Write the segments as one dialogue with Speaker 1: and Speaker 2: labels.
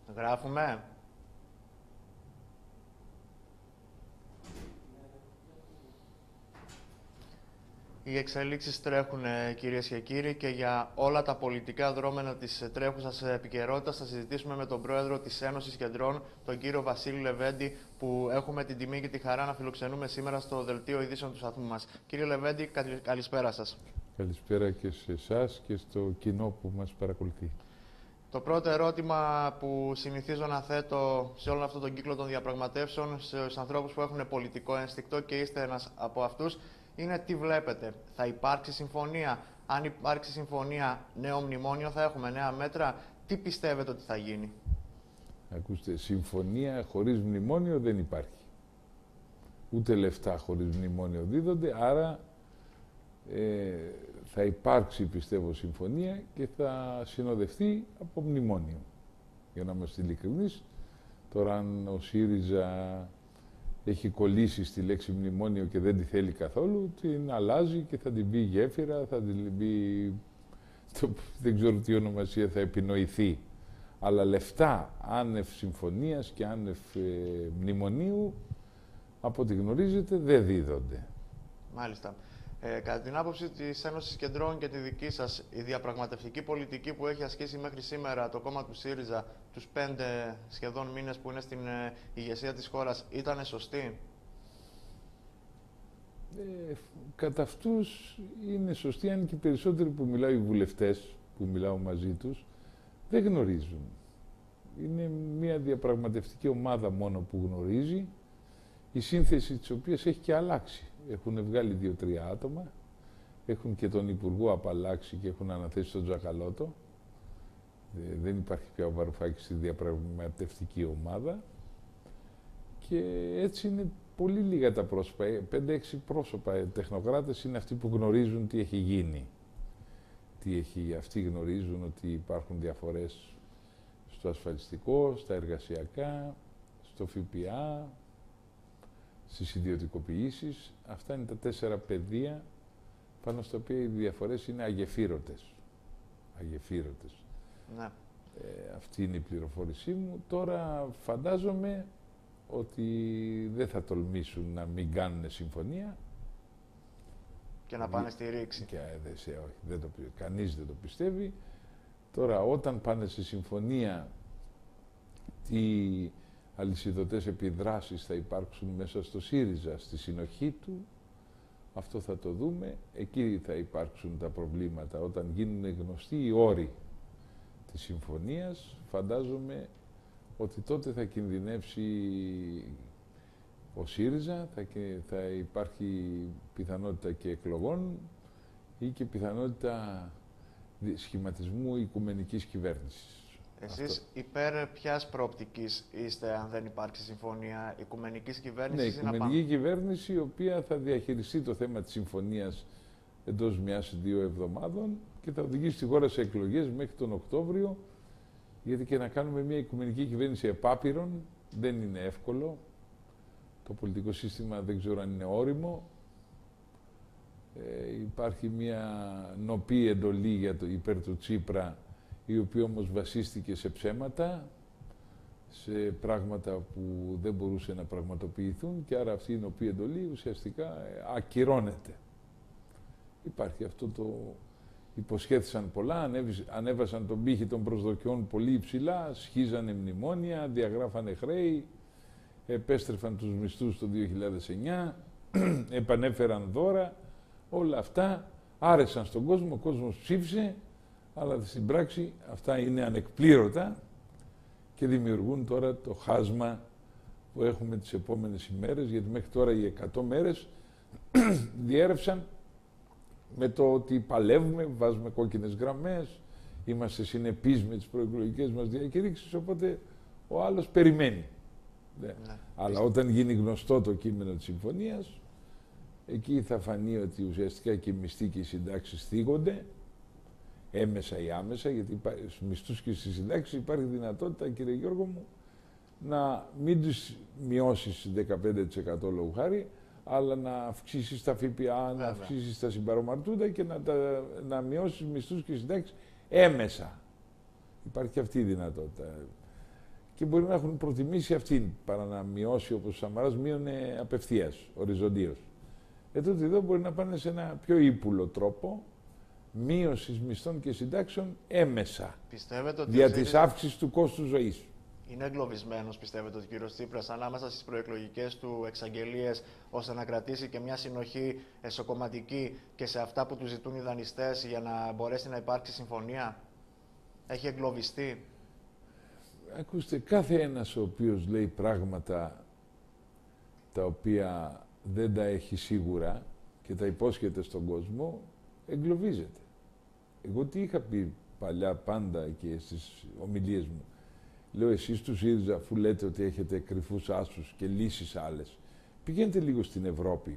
Speaker 1: Γράφουμε. Οι εξελίξεις τρέχουν, κυρίες και κύριοι, και για όλα τα πολιτικά δρόμενα της τρέχουσας επικαιρότητας θα συζητήσουμε με τον πρόεδρο της Ένωσης Κεντρών, τον κύριο Βασίλη Λεβέντη, που έχουμε την τιμή και τη χαρά να φιλοξενούμε σήμερα στο Δελτίο Ειδήσεων του σταθμού μας. Κύριε Λεβέντη, καλησπέρα σας.
Speaker 2: Καλησπέρα και σε εσάς και στο κοινό που μας παρακολουθεί.
Speaker 1: Το πρώτο ερώτημα που συνηθίζω να θέτω σε όλο αυτόν τον κύκλο των διαπραγματεύσεων στους ανθρώπους που έχουν πολιτικό ένστικτο, και είστε ένας από αυτούς, είναι τι βλέπετε. Θα υπάρξει συμφωνία? Αν υπάρξει συμφωνία, νέο μνημόνιο θα έχουμε, νέα μέτρα? Τι πιστεύετε ότι θα γίνει?
Speaker 2: Ακούστε, συμφωνία χωρίς μνημόνιο δεν υπάρχει. Ούτε λεφτά χωρίς μνημόνιο δίδονται, άρα θα υπάρξει, πιστεύω, συμφωνία και θα συνοδευτεί από μνημόνιο. Για να είμαστε ειλικρινείς, τώρα αν ο ΣΥΡΙΖΑ έχει κολλήσει στη λέξη μνημόνιο και δεν τη θέλει καθόλου, την αλλάζει και θα την πει γέφυρα, θα την πει... δεν ξέρω τι ονομασία θα επινοηθεί. Αλλά λεφτά άνευ συμφωνίας και άνευ μνημονίου, από ό,τι γνωρίζετε, δεν δίδονται.
Speaker 1: Μάλιστα. Κατά την άποψη της Ένωσης Κεντρών και τη δική σας, η διαπραγματευτική πολιτική που έχει ασκήσει μέχρι σήμερα το κόμμα του ΣΥΡΙΖΑ τους 5 σχεδόν μήνες που είναι στην ηγεσία της χώρας ήταν σωστή?
Speaker 2: Κατά αυτούς είναι σωστή, αν και οι περισσότεροι που μιλάω, οι βουλευτές που μιλάω μαζί τους, δεν γνωρίζουν. Είναι μια διαπραγματευτική ομάδα μόνο που γνωρίζει, η σύνθεση της οποίας έχει και αλλάξει. Έχουν βγάλει 2-3 άτομα, έχουν και τον Υπουργό απαλλάξει και έχουν αναθέσει τον Τζακαλώτο. Δεν υπάρχει πια ο Βαρουφάκης στη διαπραγματευτική ομάδα. Και έτσι είναι πολύ λίγα τα πρόσωπα. 5-6 πρόσωπα τεχνοκράτες είναι αυτοί που γνωρίζουν τι έχει γίνει. Αυτοί γνωρίζουν ότι υπάρχουν διαφορές στο ασφαλιστικό, στα εργασιακά, στο ΦΠΑ, στις ιδιωτικοποιήσεις. Αυτά είναι τα 4 πεδία πάνω στα οποία οι διαφορές είναι αγεφύρωτες.
Speaker 1: Ναι.
Speaker 2: Αυτή είναι η πληροφόρησή μου. Τώρα φαντάζομαι ότι δεν θα τολμήσουν να μην κάνουν συμφωνία.
Speaker 1: Και να πάνε στη ρήξη.
Speaker 2: Όχι, κανείς δεν το πιστεύει. Τώρα όταν πάνε σε συμφωνία, τι αλυσιδωτές επιδράσεις θα υπάρξουν μέσα στο ΣΥΡΙΖΑ, στη συνοχή του, αυτό θα το δούμε. Εκεί θα υπάρξουν τα προβλήματα. Όταν γίνουν γνωστοί οι όροι της συμφωνίας, φαντάζομαι ότι τότε θα κινδυνεύσει ο ΣΥΡΙΖΑ, θα υπάρχει πιθανότητα και εκλογών ή και πιθανότητα σχηματισμού οικουμενικής κυβέρνησης.
Speaker 1: Εσείς υπέρ ποιας προοπτικής είστε, αν δεν υπάρξει συμφωνία, οικουμενικής κυβέρνησης?
Speaker 2: Ναι, οικουμενική κυβέρνηση, η οποία θα διαχειριστεί το θέμα της συμφωνίας εντός 1-2 εβδομάδων και θα οδηγήσει τη χώρα σε εκλογές μέχρι τον Οκτώβριο, γιατί και να κάνουμε μια οικουμενική κυβέρνηση επάπειρων δεν είναι εύκολο. Το πολιτικό σύστημα δεν ξέρω αν είναι όριμο. Υπάρχει μια νοπή εντολή υπέρ του Τσίπρα, η οποία όμως βασίστηκε σε ψέματα, σε πράγματα που δεν μπορούσε να πραγματοποιηθούν, και άρα αυτή η νοπή εντολή ουσιαστικά ακυρώνεται. Υπάρχει αυτό το... Υποσχέθησαν πολλά, ανέβασαν τον πύχη των προσδοκιών πολύ υψηλά, σχίζανε μνημόνια, διαγράφανε χρέη, επέστρεφαν τους μισθούς το 2009, επανέφεραν δώρα, όλα αυτά άρεσαν στον κόσμο, ο κόσμος ψήφισε, αλλά στην πράξη αυτά είναι ανεκπλήρωτα και δημιουργούν τώρα το χάσμα που έχουμε τις επόμενες ημέρες, γιατί μέχρι τώρα οι 100 μέρες διέρευσαν με το ότι παλεύουμε, βάζουμε κόκκινες γραμμές, είμαστε συνεπείς με τις προεκλογικές μας διακήρυξεις, οπότε ο άλλος περιμένει. Ναι. Αλλά όταν γίνει γνωστό το κείμενο της συμφωνίας, εκεί θα φανεί ότι ουσιαστικά και οι μισθοί και οι συντάξεις θίγονται, έμεσα ή άμεσα, γιατί στους μισθούς και στις συντάξεις υπάρχει δυνατότητα, κύριε Γιώργο μου, να μην τους μειώσεις 15% λόγου χάρη, αλλά να αυξήσεις τα ΦΠΑ, να αυξήσεις τα συμπαρομαρτούντα και να μειώσεις μισθούς και συντάξεις έμεσα. Υπάρχει και αυτή η δυνατότητα. και μπορεί να έχουν προτιμήσει αυτήν παρά να μειώσει όπως ο Σαμαράς μείωνε απευθείας, οριζοντίως. Τότε εδώ μπορεί να πάνε σε ένα πιο ύπουλο τρόπο μείωσης μισθών και συντάξεων έμεσα.
Speaker 1: Πιστεύετε ότι
Speaker 2: δια της αύξησης του κόστου ζωής.
Speaker 1: Είναι εγκλωβισμένος, πιστεύετε, ο κύριος Τσίπρας ανάμεσα στις προεκλογικές του εξαγγελίες, ώστε να κρατήσει και μια συνοχή εσωκομματική και σε αυτά που του ζητούν οι δανειστές για να μπορέσει να υπάρξει συμφωνία? Έχει εγκλωβιστεί?
Speaker 2: Ακούστε, κάθε ένας ο οποίος λέει πράγματα τα οποία δεν τα έχει σίγουρα και τα υπόσχεται στον κόσμο, εγκλωβίζεται. Εγώ τι είχα πει παλιά πάντα και στις ομιλίες μου. Λέω, εσείς του ΣΥΡΙΖΑ, αφού λέτε ότι έχετε κρυφούς άσους και λύσεις άλλες, πηγαίνετε λίγο στην Ευρώπη.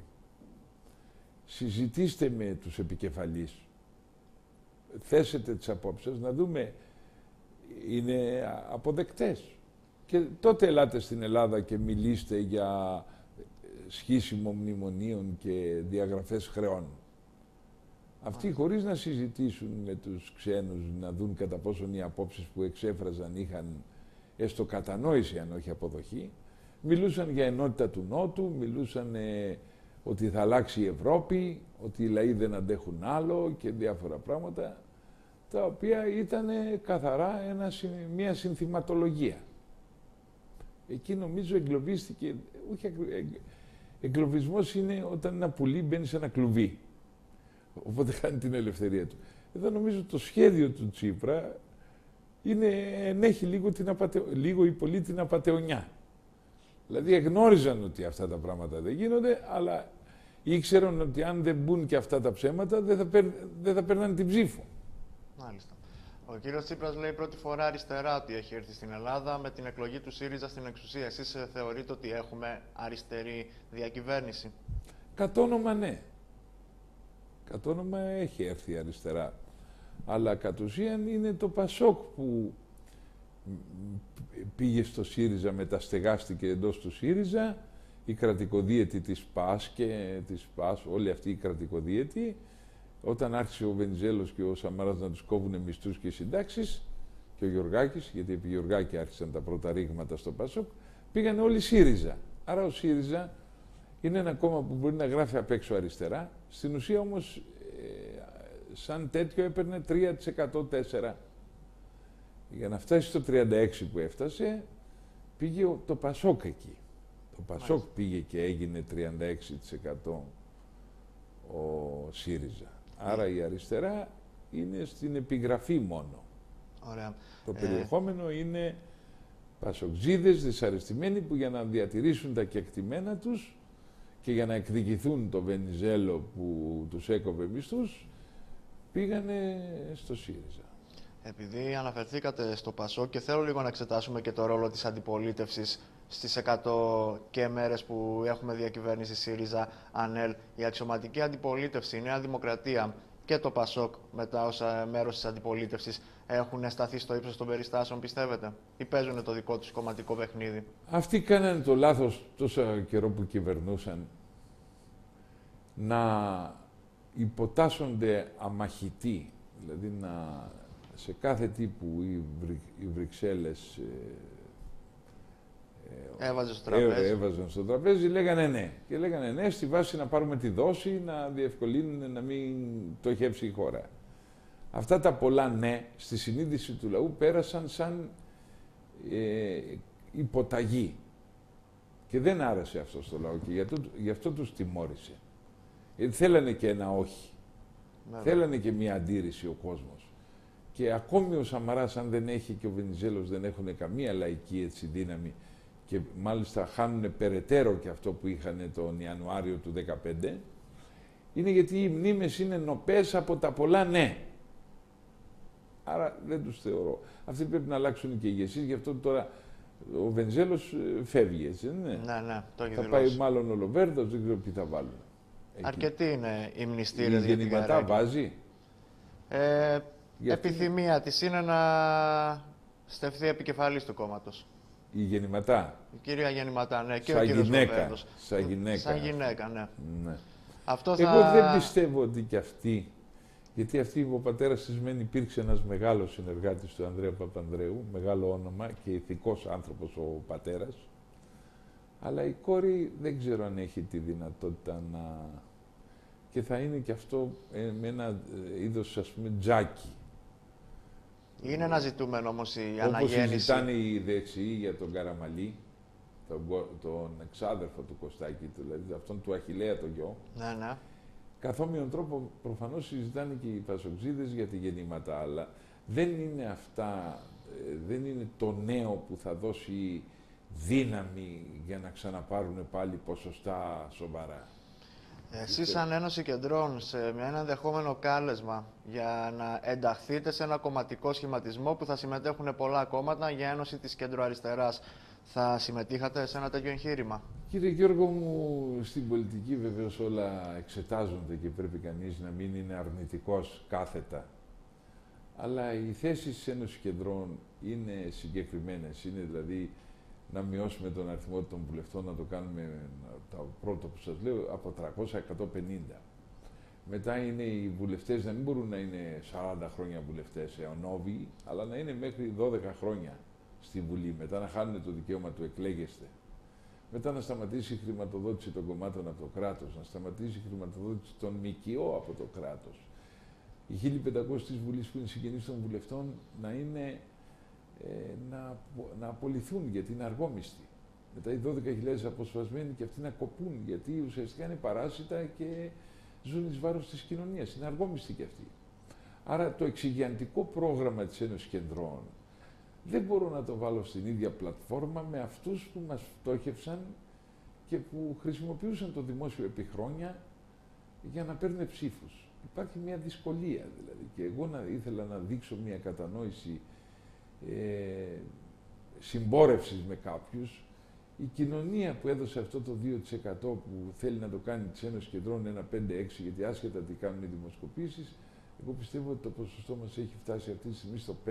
Speaker 2: Συζητήστε με τους επικεφαλείς. Θέσετε τις απόψεις, να δούμε, είναι αποδεκτές. Και τότε ελάτε στην Ελλάδα και μιλήστε για σχίσιμο μνημονίων και διαγραφές χρεών. Αυτοί χωρίς να συζητήσουν με τους ξένους, να δουν κατά πόσον οι απόψεις που εξέφραζαν είχαν έστω κατανόηση αν όχι αποδοχή, μιλούσαν για ενότητα του Νότου, μιλούσαν ότι θα αλλάξει η Ευρώπη, ότι οι λαοί δεν αντέχουν άλλο και διάφορα πράγματα, τα οποία ήταν καθαρά μια συνθηματολογία. Εκεί νομίζω εγκλωβίστηκε, εγκλωβισμός είναι όταν ένα πουλί μπαίνει σε ένα κλουβί, οπότε χάνει την ελευθερία του. Εδώ νομίζω το σχέδιο του Τσίπρα ενέχει λίγο ή πολύ την απατεωνιά. Δηλαδή εγνώριζαν ότι αυτά τα πράγματα δεν γίνονται, αλλά ήξεραν ότι αν δεν μπουν και αυτά τα ψέματα δεν θα παίρναν την ψήφο.
Speaker 1: Μάλιστα. Ο κύριος Τσίπρας λέει πρώτη φορά αριστερά ότι έχει έρθει στην Ελλάδα με την εκλογή του ΣΥΡΙΖΑ στην εξουσία. Εσείς θεωρείτε ότι έχουμε αριστερή διακυβέρνηση?
Speaker 2: Κατ' όνομα ναι. Κατ' όνομα έχει έρθει αριστερά. Αλλά κατ' ουσίαν είναι το Πασόκ που πήγε στο ΣΥΡΙΖΑ, μεταστεγάστηκε εντός του ΣΥΡΙΖΑ, η κρατικοδίαιτη της ΠΑΣ και της ΠΑΣ, όλοι αυτοί οι κρατικοδίαιτοι, όταν άρχισε ο Βενιζέλος και ο Σαμαράς να τους κόβουν μισθούς και συντάξεις, και ο Γιωργάκης, γιατί επί Γιωργάκη άρχισαν τα πρώτα ρήγματα στο Πασόκ, πήγανε όλοι ΣΥΡΙΖΑ. Άρα ο ΣΥΡΙΖΑ είναι ένα κόμμα που μπορεί να γράφει απ' έξω αριστερά, στην ουσία όμως σαν τέτοιο έπαιρνε 3% 4%. Για να φτάσει στο 36% που έφτασε, πήγε το Πασόκ εκεί. Το Πασόκ πήγε και έγινε 36% ο ΣΥΡΙΖΑ. Άρα η αριστερά είναι στην επιγραφή μόνο.
Speaker 1: Ωραία.
Speaker 2: Το περιεχόμενο είναι πασοκτζίδες δυσαρεστημένοι που για να διατηρήσουν τα κεκτημένα τους και για να εκδικηθούν το Βενιζέλο που τους έκοβε μισθούς, πήγανε στο ΣΥΡΙΖΑ. Επειδή
Speaker 1: αναφερθήκατε στο Πασόκ και θέλω λίγο να εξετάσουμε και το ρόλο της αντιπολίτευσης στις 100 και μέρες που έχουμε διακυβέρνηση ΣΥΡΙΖΑ, ΑΝΕΛ, η αξιωματική αντιπολίτευση, η Νέα Δημοκρατία και το Πασόκ μετά ως μέρος της αντιπολίτευσης έχουν σταθεί στο ύψος των περιστάσεων, πιστεύετε, ή παίζουν το δικό τους κομματικό παιχνίδι?
Speaker 2: Αυτοί κάνανε το λάθος τόσο καιρό που κυβερνούσαν να υποτάσσονται αμαχητοί, δηλαδή σε κάθε τι που οι Βρυξέλλες έβαζαν στο τραπέζι, λέγανε ναι. Και λέγανε ναι στη βάση να πάρουμε τη δόση, να διευκολύνουν να μην πτωχεύσει η χώρα. Αυτά τα πολλά ναι στη συνείδηση του λαού πέρασαν σαν υποταγή. Και δεν άρεσε αυτό στο λαό και γι' αυτό τους τιμώρησε. Γιατί θέλανε και ένα όχι. Θέλανε και μια αντίρρηση ο κόσμος. Και ακόμη ο Σαμαράς, αν δεν έχει και ο Βενιζέλος δεν έχουν καμία λαϊκή έτσι δύναμη και μάλιστα χάνουν περαιτέρω και αυτό που είχαν τον Ιανουάριο του 2015, είναι γιατί οι μνήμες είναι νοπές από τα πολλά ναι. Άρα δεν τους θεωρώ. Αυτοί πρέπει να αλλάξουν και οι ηγεσίες, γι' αυτό τώρα ο Βενιζέλος φεύγει, έτσι δεν είναι?
Speaker 1: Ναι, το έχει
Speaker 2: θα
Speaker 1: δηλώσει.
Speaker 2: Πάει μάλλον ο Λοβέρντος, δεν ξέρω ποιοι θα βάλουν.
Speaker 1: Αρκετοί είναι οι μνηστήρες.
Speaker 2: Η γεννηματά βάζει.
Speaker 1: Επιθυμία της είναι να στεφθεί επικεφαλής του κόμματος.
Speaker 2: Η γεννηματά.
Speaker 1: Η κυρία Γεννηματά, ναι. Και
Speaker 2: σαν
Speaker 1: ο κύριος
Speaker 2: γυναίκα.
Speaker 1: Λοβέρντος.
Speaker 2: Σαν γυναίκα.
Speaker 1: Σαν γυναίκα, ναι.
Speaker 2: Ναι.
Speaker 1: Αυτό
Speaker 2: Εγώ δεν πιστεύω ότι κι αυτή Γιατί ο πατέρας της μεν υπήρξε ένας μεγάλος συνεργάτης του Ανδρέα Παπανδρέου, μεγάλο όνομα και ηθικός άνθρωπος ο πατέρας, αλλά η κόρη δεν ξέρω αν έχει τη δυνατότητα να... και θα είναι και αυτό με ένα είδος, ας πούμε, τζάκι.
Speaker 1: Είναι ένα ζητούμενο όμως η αναγέννηση.
Speaker 2: Όπως συζητάνε οι δεξιοί για τον Καραμαλή, τον εξάδερφο του Κωστάκη, δηλαδή αυτόν του Αχιλλέα τον γιο.
Speaker 1: Ναι, ναι.
Speaker 2: Καθόμοιον τρόπο προφανώς συζητάνε και οι πασοξίδες για τη γεννήματα, αλλά δεν είναι αυτά, δεν είναι το νέο που θα δώσει δύναμη για να ξαναπάρουν πάλι ποσοστά σοβαρά.
Speaker 1: Εσείς σαν Ένωση Κεντρών, σε ένα ενδεχόμενο κάλεσμα για να ενταχθείτε σε ένα κομματικό σχηματισμό που θα συμμετέχουν πολλά κόμματα για ένωση της κεντροαριστεράς, θα συμμετείχατε σε ένα τέτοιο εγχείρημα?
Speaker 2: Κύριε Γιώργο μου, στην πολιτική βεβαίως όλα εξετάζονται και πρέπει κανείς να μην είναι αρνητικός κάθετα. Αλλά οι θέσεις της Ένωσης Κεντρών είναι συγκεκριμένες. Είναι δηλαδή να μειώσουμε τον αριθμό των βουλευτών, να το κάνουμε, το πρώτο που σας λέω, από 300 σε 150. Μετά είναι οι βουλευτές να μην μπορούν να είναι 40 χρόνια βουλευτές αιωνόβιοι, αλλά να είναι μέχρι 12 χρόνια στη Βουλή. Μετά να χάνουν το δικαίωμα του εκλέγεστε. Μετά να σταματήσει η χρηματοδότηση των κομμάτων από το κράτος, να σταματήσει η χρηματοδότηση των ΜΚΟ από το κράτος. Οι 1.500 της Βουλής που είναι συγγενείς των βουλευτών να είναι να απολυθούν γιατί είναι αργόμιστοι. Μετά οι 12.000 αποσπασμένοι και αυτοί να κοπούν γιατί ουσιαστικά είναι παράσιτα και ζουν εις βάρος της κοινωνίας. Είναι αργόμιστοι και αυτοί. Άρα το εξηγιαντικό πρόγραμμα της Ένωσης Κεντρών δεν μπορώ να το βάλω στην ίδια πλατφόρμα με αυτούς που μας φτώχευσαν και που χρησιμοποιούσαν το δημόσιο επί χρόνια για να παίρνουν ψήφους. Υπάρχει μια δυσκολία δηλαδή και εγώ ήθελα να δείξω μια κατανόηση συμπόρευσης με κάποιους. Η κοινωνία που έδωσε αυτό το 2% που θέλει να το κάνει της Ένωσης Κεντρών ένα 5-6, γιατί άσχετα τι κάνουν οι δημοσκοπήσεις, εγώ πιστεύω ότι το ποσοστό μας έχει φτάσει αυτή τη στιγμή στο 5%.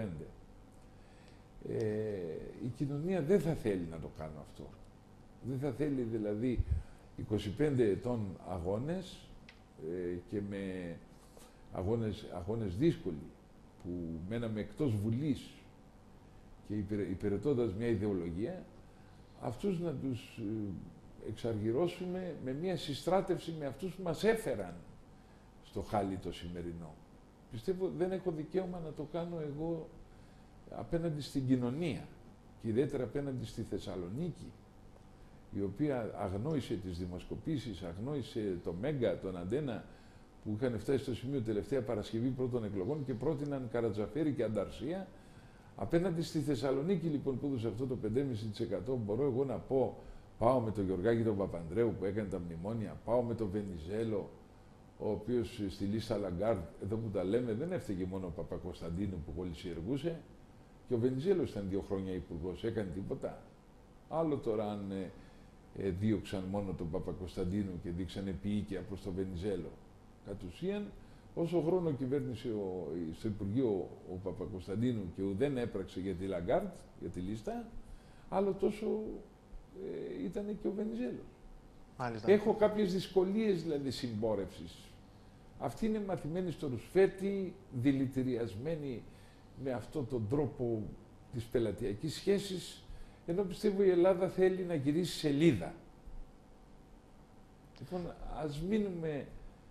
Speaker 2: Η κοινωνία δεν θα θέλει να το κάνω αυτό. Δεν θα θέλει δηλαδή 25 ετών αγώνες και με αγώνες δύσκολοι που μέναμε εκτός Βουλής και υπηρετώντας μια ιδεολογία, αυτούς να τους εξαργυρώσουμε με μια συστράτευση με αυτούς που μας έφεραν στο χάλι το σημερινό. Πιστεύω δεν έχω δικαίωμα να το κάνω εγώ απέναντι στην κοινωνία και ιδιαίτερα απέναντι στη Θεσσαλονίκη, η οποία αγνόησε τις δημοσκοπήσεις, αγνόησε το Μέγκα, τον Αντένα, που είχαν φτάσει στο σημείο τελευταία Παρασκευή πρώτων εκλογών και πρότειναν Καρατζαφέρη και Ανταρσία. Απέναντι στη Θεσσαλονίκη, λοιπόν, που έδωσε αυτό το 5,5%, μπορώ εγώ να πω, πάω με τον Γεωργάκη τον Παπανδρέου που έκανε τα μνημόνια, πάω με τον Βενιζέλο, ο οποίος στη λίστα Λαγκάρντ, εδώ που τα λέμε, δεν έφταιγε μόνο ο Παπακοσταντίνου που κολυσιεργούσε, και ο Βενιζέλος ήταν 2 χρόνια υπουργός, έκανε τίποτα. Άλλο τώρα αν δίωξαν μόνο τον Παπακοσταντίνου και δείξανε ποιήκαια προς τον Βενιζέλο. Κατ' ουσίαν, όσο χρόνο κυβέρνησε στο Υπουργείο ο Παπακοσταντίνου και δεν έπραξε για τη Λαγκάρντ, για τη λίστα, άλλο τόσο ήταν και ο Βενιζέλος. Έχω κάποιες δυσκολίες δηλαδή συμπόρευσης. Αυτοί είναι μαθημένοι στο ρουσφέτη, δηλητηριασμένοι με αυτόν τον τρόπο της πελατειακής σχέσης, ενώ πιστεύω η Ελλάδα θέλει να γυρίσει σελίδα. Λοιπόν, ας μείνουμε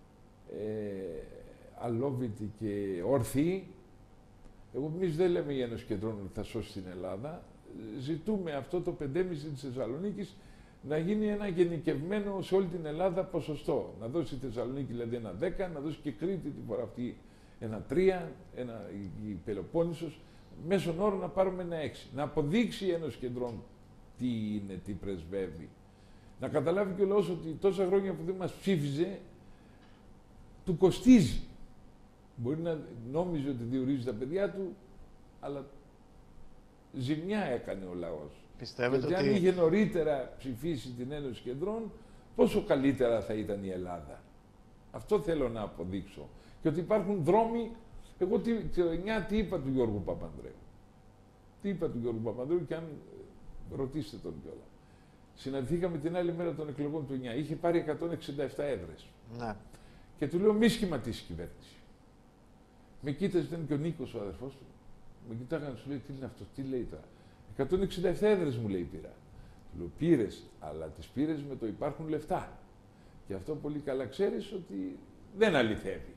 Speaker 2: αλόβητοι και όρθιοι. Εμείς δεν λέμε η Ένωση Κεντρών ότι θα σώσει την Ελλάδα. Ζητούμε αυτό το 5,5% της Θεσσαλονίκης να γίνει ένα γενικευμένο σε όλη την Ελλάδα ποσοστό. Να δώσει η Θεσσαλονίκη δηλαδή ένα 10, να δώσει και Κρήτη την φορά αυτή ένα 3, η Πελοπόννησος, μέσον όρο να πάρουμε ένα 6. Να αποδείξει η Ένωση Κεντρών τι είναι, τι πρεσβεύει. Να καταλάβει και ο λαός ότι τόσα χρόνια που δεν μας ψήφιζε, του κοστίζει. Μπορεί να νόμιζε ότι διορίζει τα παιδιά του, αλλά ζημιά έκανε ο λαός.
Speaker 1: Πιστεύετε
Speaker 2: γιατί αν είχε νωρίτερα ψηφίσει την Ένωση Κεντρών, πόσο καλύτερα θα ήταν η Ελλάδα. Αυτό θέλω να αποδείξω. Και ότι υπάρχουν δρόμοι. Εγώ το 9 τι είπα του Γιώργου Παπανδρέου. Τι είπα του Γιώργου Παπανδρέου και αν ρωτήσετε τον κιόλα. Συναντηθήκαμε την άλλη μέρα των εκλογών του 9. Είχε πάρει 167 έδρες.
Speaker 1: Ναι.
Speaker 2: Και του λέω μη σχηματίσει κυβέρνηση. Με κοίταζε, ήταν και ο Νίκος ο αδερφός του. Με κοιτάγανε, σου λέει, τι είναι αυτό, τι λέει τώρα. 167 έδρες μου λέει πήρα. Του λέω, πήρες, αλλά τις πήρες με το υπάρχουν λεφτά. Και αυτό πολύ καλά ξέρεις ότι δεν αληθεύει.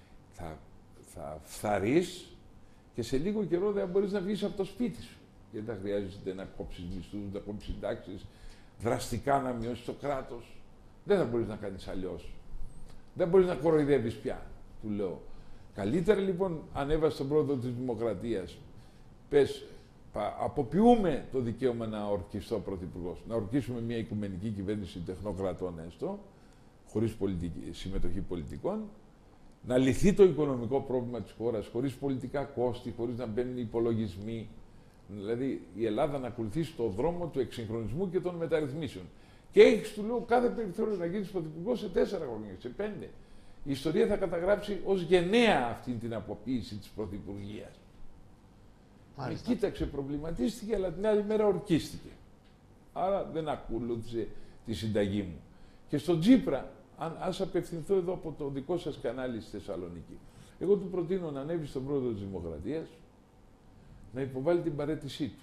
Speaker 2: Θα φθαρείς και σε λίγο καιρό δεν μπορείς να βγεις από το σπίτι σου. Γιατί δεν χρειάζεται να κόψεις μισθούς, να κόψεις συντάξεις, δραστικά να μειώσεις το κράτος. Δεν θα μπορείς να κάνεις αλλιώς. Δεν μπορείς να κοροϊδεύεις πια, του λέω. Καλύτερα λοιπόν ανέβασε στον πρόεδρο της Δημοκρατίας. Πες, αποποιούμε το δικαίωμα να ορκιστώ πρωθυπουργός. Να ορκίσουμε μια οικουμενική κυβέρνηση τεχνοκρατών έστω, χωρίς συμμετοχή πολιτικών. Να λυθεί το οικονομικό πρόβλημα της χώρας, χωρίς πολιτικά κόστη, χωρίς να μπαίνουν υπολογισμοί. Δηλαδή η Ελλάδα να ακολουθήσει το δρόμο του εξυγχρονισμού και των μεταρρυθμίσεων. Και έχεις, του λέω, κάθε περιθώριο να γίνεις πρωθυπουργός σε 4 χρόνια, σε 5. Η ιστορία θα καταγράψει ως γενναία αυτή την αποποίηση της πρωθυπουργίας. Με κοίταξε, προβληματίστηκε, αλλά την άλλη μέρα ορκίστηκε. Άρα δεν ακολούθησε τη συνταγή μου. Και στον Τσίπρα, ας απευθυνθώ εδώ από το δικό σας κανάλι στη Θεσσαλονίκη. Εγώ του προτείνω να ανέβει στον πρόεδρο της Δημοκρατίας, να υποβάλει την παραίτησή του.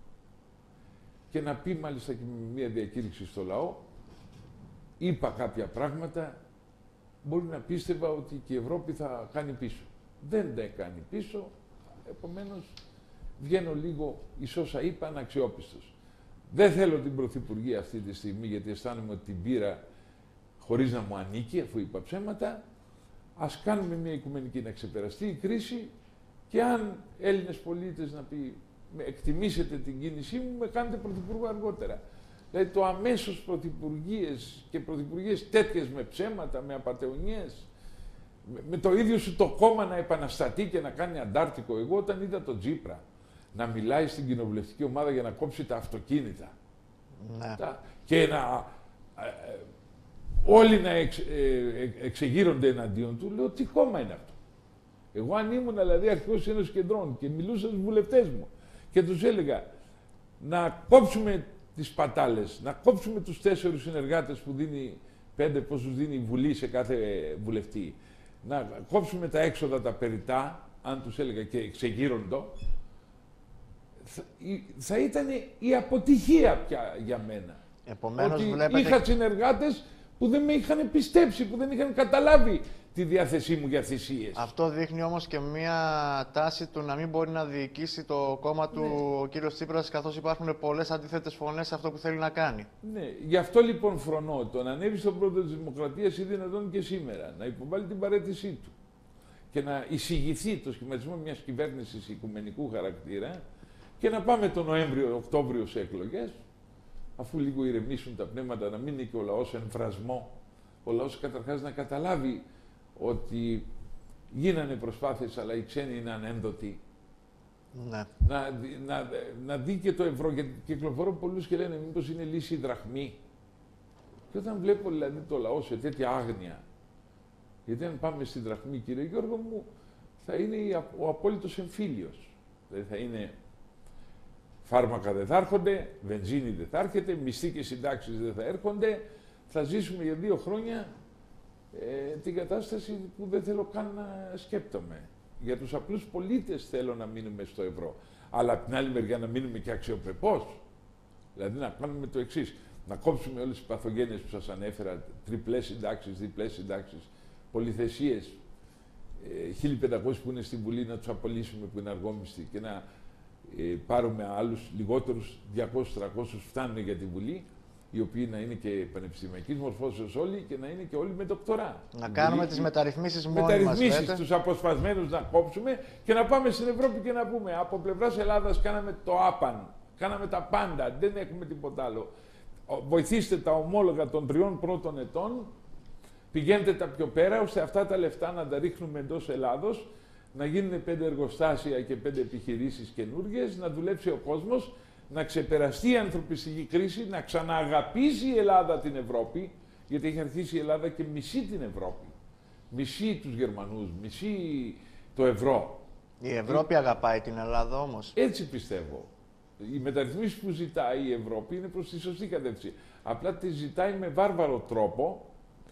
Speaker 2: Και να πει μάλιστα και με μια διακήρυξη στο λαό, είπα κάποια πράγματα, μπορεί να πίστευα ότι και η Ευρώπη θα κάνει πίσω. Δεν τα κάνει πίσω, επομένως βγαίνω λίγο εις όσα είπα αναξιόπιστος. Δεν θέλω την πρωθυπουργία αυτή τη στιγμή, γιατί αισθάνομαι ότι την πήρα χωρίς να μου ανήκει, αφού είπα ψέματα. Ας κάνουμε μια οικουμενική να ξεπεραστεί η κρίση και αν Έλληνες πολίτες να πει εκτιμήσετε την κίνησή μου, με κάνετε πρωθυπουργό αργότερα. Δηλαδή το αμέσως πρωθυπουργίες και πρωθυπουργίες τέτοιες με ψέματα, με απατεωνιές, με το ίδιο σου το κόμμα να επαναστατεί και να κάνει αντάρτικο. Εγώ όταν είδα τον Τσίπρα να μιλάει στην κοινοβουλευτική ομάδα για να κόψει τα αυτοκίνητα και να όλοι να εξεγείρονται εναντίον του, λέω τι κόμμα είναι αυτό. Εγώ αν ήμουν δηλαδή αρχηγός Ένωσης Κεντρών και μιλούσα στους βουλευτές μου και τους έλεγα να κόψουμε τις πατάλες, να κόψουμε τους 4 συνεργάτες που δίνει 5, πόσους δίνει η Βουλή σε κάθε βουλευτή, να κόψουμε τα έξοδα τα περιττά, αν τους έλεγα και εξεγείροντο, θα ήταν η αποτυχία πια για μένα.
Speaker 1: Επομένως,
Speaker 2: ότι
Speaker 1: βλέπετε...
Speaker 2: είχα συνεργάτες που δεν με είχαν πιστέψει, που δεν είχαν καταλάβει τη διάθεσή μου για θυσίες.
Speaker 1: Αυτό δείχνει όμως και μία τάση του να μην μπορεί να διοικήσει το κόμμα του ο κύριος Τσίπρας, καθώς υπάρχουν πολλές αντίθετες φωνές σε αυτό που θέλει να κάνει.
Speaker 2: Ναι, γι' αυτό λοιπόν φρονώ το να ανέβει στον πρόεδρο της Δημοκρατίας ή δυνατόν και σήμερα, να υποβάλει την παραίτησή του και να εισηγηθεί το σχηματισμό μιας κυβέρνησης οικουμενικού χαρακτήρα και να πάμε τον Νοέμβριο-Οκτώβριο σε εκλογές, αφού λίγο ηρεμήσουν τα πνεύματα, να μην είναι και ο λαός εν φρασμό. Ο λαός καταρχάς να καταλάβει ότι γίνανε προσπάθειες, αλλά οι ξένοι είναι ανένδοτοι.
Speaker 1: Ναι.
Speaker 2: Να δει και το ευρώ, γιατί κυκλοφορούν πολλούς και λένε μήπως είναι λύση η δραχμή. Και όταν βλέπω δηλαδή το λαό σε τέτοια άγνοια, γιατί αν πάμε στη δραχμή, κύριε Γιώργο μου, θα είναι ο απόλυτος εμφύλιος. Δηλαδή θα είναι φάρμακα δεν θα έρχονται, βενζίνη δεν θα έρχεται, μισθοί και συντάξεις δεν θα έρχονται. Θα ζήσουμε για 2 χρόνια την κατάσταση που δεν θέλω καν να σκέπτομαι. Για τους απλούς πολίτες θέλω να μείνουμε στο ευρώ. Αλλά από την άλλη μεριά να μείνουμε και αξιοπρεπώς. Δηλαδή να κάνουμε το εξής. Να κόψουμε όλες τις παθογένειες που σας ανέφερα, τριπλές συντάξεις, διπλές συντάξεις, πολυθεσίες, 1.500 που είναι στην Βουλή να τους απολύσουμε που είναι αργόμιστοι και να πάρουμε άλλους λιγότερους, 200-300 φτάνουν για τη Βουλή, οι οποίοι να είναι και πανεπιστημιακής μορφώσεως όλοι και να είναι και όλοι με δοκτορά.
Speaker 1: Να κάνουμε τις μεταρρυθμίσεις μόνοι μας.
Speaker 2: Μεταρρυθμίσεις, τους αποσπασμένους να κόψουμε και να πάμε στην Ευρώπη και να πούμε από πλευράς Ελλάδας κάναμε το άπαν, κάναμε τα πάντα, δεν έχουμε τίποτα άλλο. Βοηθήστε τα ομόλογα των 3 πρώτων ετών, πηγαίνετε τα πιο πέρα, ώστε αυτά τα λεφτά να τα ρίχνουμε εντός Ελλάδος, να γίνουν 5 εργοστάσια και 5 επιχειρήσεις καινούργιες, να δουλέψει ο κόσμος, να ξεπεραστεί η ανθρωπιστική κρίση, να ξανααγαπήσει η Ελλάδα την Ευρώπη, γιατί έχει αρχίσει η Ελλάδα και μισεί την Ευρώπη. Μισεί τους Γερμανούς, μισεί το ευρώ.
Speaker 1: Η Ευρώπη αγαπάει την Ελλάδα όμως.
Speaker 2: Έτσι πιστεύω. Οι μεταρρυθμίσεις που ζητάει η Ευρώπη είναι προς τη σωστή κατεύθυνση. Απλά τις ζητάει με βάρβαρο τρόπο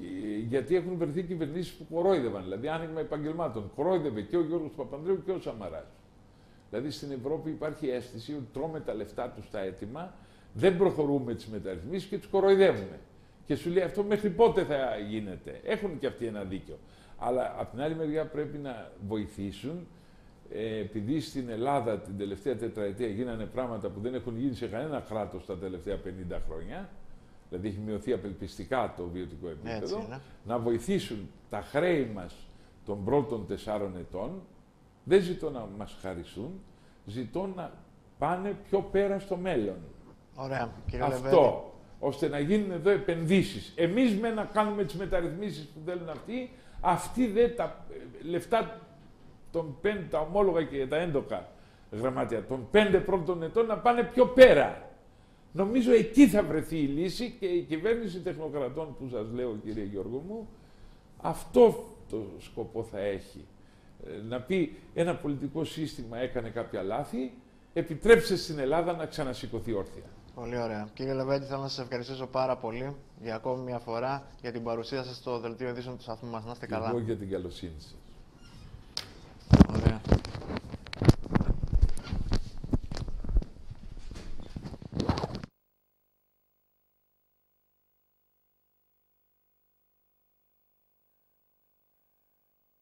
Speaker 2: Γιατί έχουν βρεθεί κυβερνήσεις που κορόιδευαν. Δηλαδή, άνοιγμα επαγγελμάτων. Κορόιδευε και ο Γιώργος Παπανδρέου και ο Σαμαράς. Δηλαδή, στην Ευρώπη υπάρχει αίσθηση ότι τρώμε τα λεφτά τους στα έτοιμα, δεν προχωρούμε τις μεταρρυθμίσεις και τους κοροϊδεύουμε. Και σου λέει αυτό μέχρι πότε θα γίνεται. Έχουν και αυτοί ένα δίκιο. Αλλά από την άλλη μεριά πρέπει να βοηθήσουν, επειδή στην Ελλάδα την τελευταία τετραετία γίνανε πράγματα που δεν έχουν γίνει σε κανένα κράτος τα τελευταία 50 χρόνια. Δηλαδή έχει μειωθεί απελπιστικά το βιωτικό επίπεδο, να βοηθήσουν τα χρέη μας των πρώτων 4 ετών. Δεν ζητώ να μας χαριστούν, ζητώ να πάνε πιο πέρα στο μέλλον.
Speaker 1: Ωραία, κύριε
Speaker 2: Αυτό,
Speaker 1: Λεβέντη.
Speaker 2: ώστε να γίνουν εδώ επενδύσεις. Εμείς με να κάνουμε τις μεταρρυθμίσεις που θέλουν αυτοί δεν τα λεφτά τα ομόλογα και τα έντοκα γραμμάτια των 5 πρώτων ετών να πάνε πιο πέρα. Νομίζω εκεί θα βρεθεί η λύση και η κυβέρνηση τεχνοκρατών που σας λέω, κύριε Γιώργο μου, αυτό το σκοπό θα έχει. Να πει ένα πολιτικό σύστημα έκανε κάποια λάθη, επιτρέψτε στην Ελλάδα να ξανασηκωθεί όρθια.
Speaker 1: Πολύ ωραία. Κύριε Λεβέντη, θέλω να σας ευχαριστήσω πάρα πολύ για ακόμη μια φορά για την παρουσία σας στο Δελτίο Ειδήσεων του σταθμού μας. Να είστε καλά.
Speaker 2: Εγώ για την καλοσύνη σας.